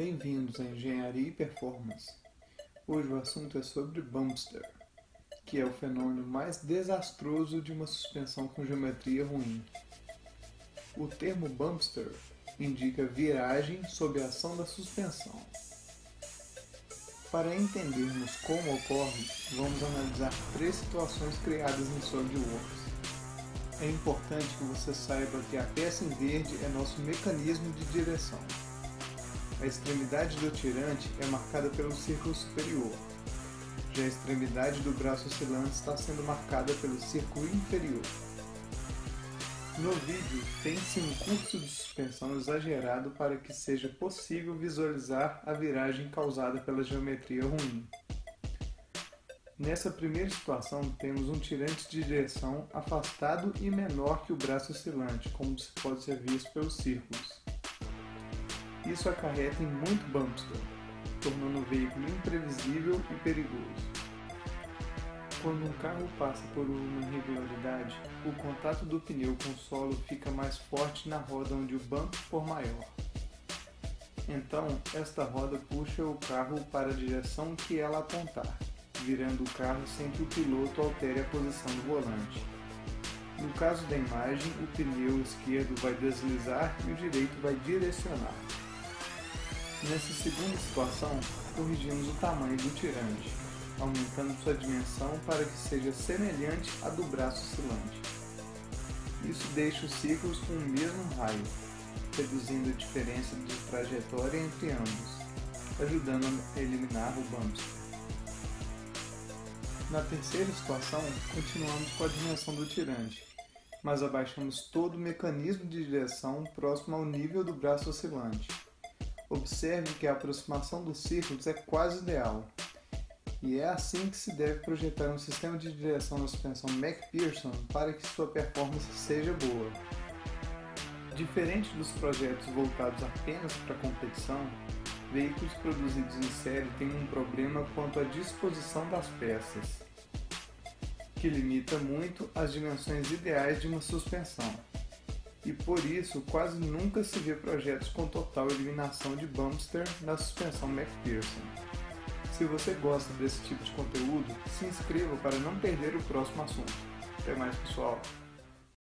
Bem-vindos à Engenharia e Performance. Hoje o assunto é sobre Bumpster, que é o fenômeno mais desastroso de uma suspensão com geometria ruim. O termo Bumpster indica viragem sob a ação da suspensão. Para entendermos como ocorre, vamos analisar 3 situações criadas em SolidWorks. É importante que você saiba que a peça em verde é nosso mecanismo de direção. A extremidade do tirante é marcada pelo círculo superior. Já a extremidade do braço oscilante está sendo marcada pelo círculo inferior. No vídeo, tem-se um curso de suspensão exagerado para que seja possível visualizar a viragem causada pela geometria ruim. Nessa primeira situação, temos um tirante de direção afastado e menor que o braço oscilante, como pode ser visto pelos círculos. Isso acarreta em muito bumpster, tornando o veículo imprevisível e perigoso. Quando um carro passa por uma irregularidade, o contato do pneu com o solo fica mais forte na roda onde o bump for maior. Então, esta roda puxa o carro para a direção que ela apontar, virando o carro sem que o piloto altere a posição do volante. No caso da imagem, o pneu esquerdo vai deslizar e o direito vai direcionar. Nessa segunda situação, corrigimos o tamanho do tirante, aumentando sua dimensão para que seja semelhante à do braço oscilante. Isso deixa os ciclos com o mesmo raio, reduzindo a diferença de trajetória entre ambos, ajudando a eliminar o bumpster. Na terceira situação, continuamos com a dimensão do tirante, mas abaixamos todo o mecanismo de direção próximo ao nível do braço oscilante. Observe que a aproximação dos círculos é quase ideal, e é assim que se deve projetar um sistema de direção na suspensão MacPherson para que sua performance seja boa. Diferente dos projetos voltados apenas para a competição, veículos produzidos em série têm um problema quanto à disposição das peças, que limita muito as dimensões ideais de uma suspensão. E por isso quase nunca se vê projetos com total eliminação de bumpster na suspensão MacPherson. Se você gosta desse tipo de conteúdo, se inscreva para não perder o próximo assunto. Até mais, pessoal!